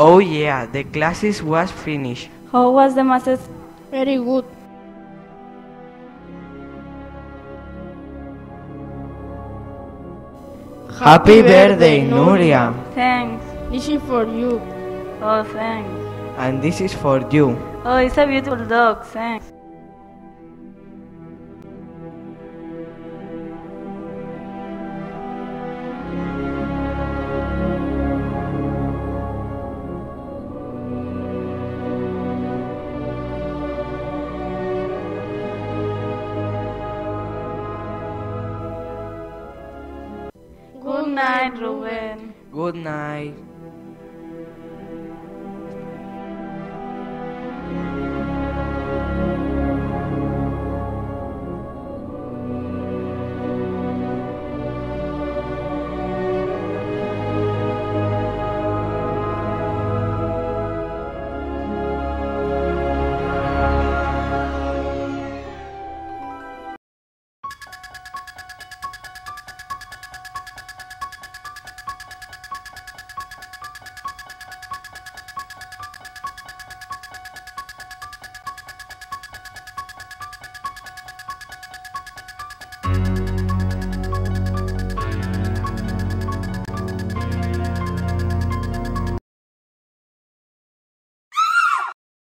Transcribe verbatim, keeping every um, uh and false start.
Oh yeah, the classes was finished. How was the masses? Very good. Happy birthday, Nuria. Thanks. This is for you. Oh, thanks. And this is for you. Oh, it's a beautiful dog. Thanks. Good night, Ruben. Good night.